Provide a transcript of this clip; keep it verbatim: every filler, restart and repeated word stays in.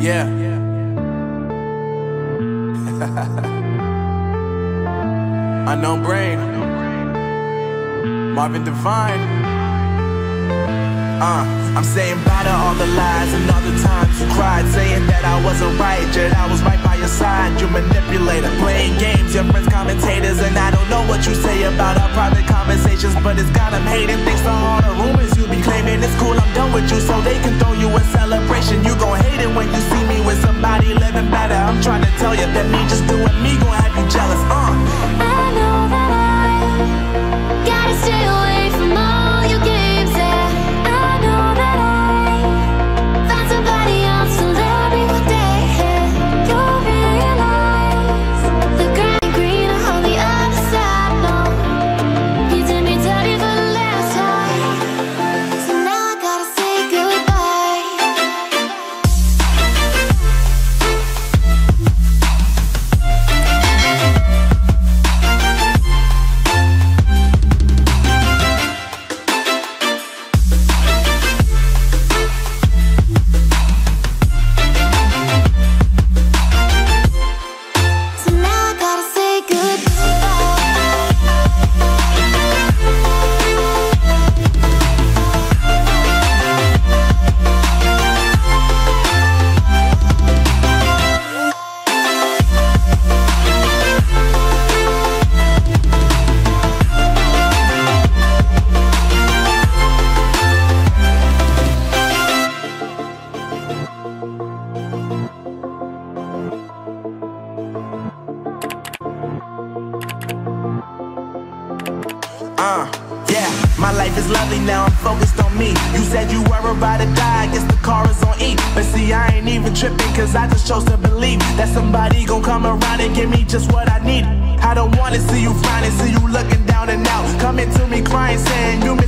Yeah. Unknown Brain, Marvin Divine. Uh, I'm saying bye to all the lies and all the times you cried, saying that I wasn't right, yet I was right by your side. You manipulator, playing games, your friends commentators, and I don't know what you say about our private conversations, but it's got them hating. Thanks to all the rumors you be claiming. It's cool, I'm done with you, so they can throw you a celebration. You gon' hate it when you see me with somebody living better. I'm trying to tell you that me just doing me gon' have you jealous. Uh. I know that I gotta stay away from all your games, yeah. I know that I found somebody else to love me one day, yeah. You'll realize the grass ain't greener on the other side, no. You did me dirty for the last time, so now I gotta say goodbye. So now I gotta say goodbye. Uh, yeah, my life is lovely now, I'm focused on me. You said you were about to die, I guess the car is on E. But see, I ain't even tripping, cause I just chose to believe that somebody gon' come around and give me just what I need. I don't wanna see you frowning, see you looking down and out, coming to me crying, saying you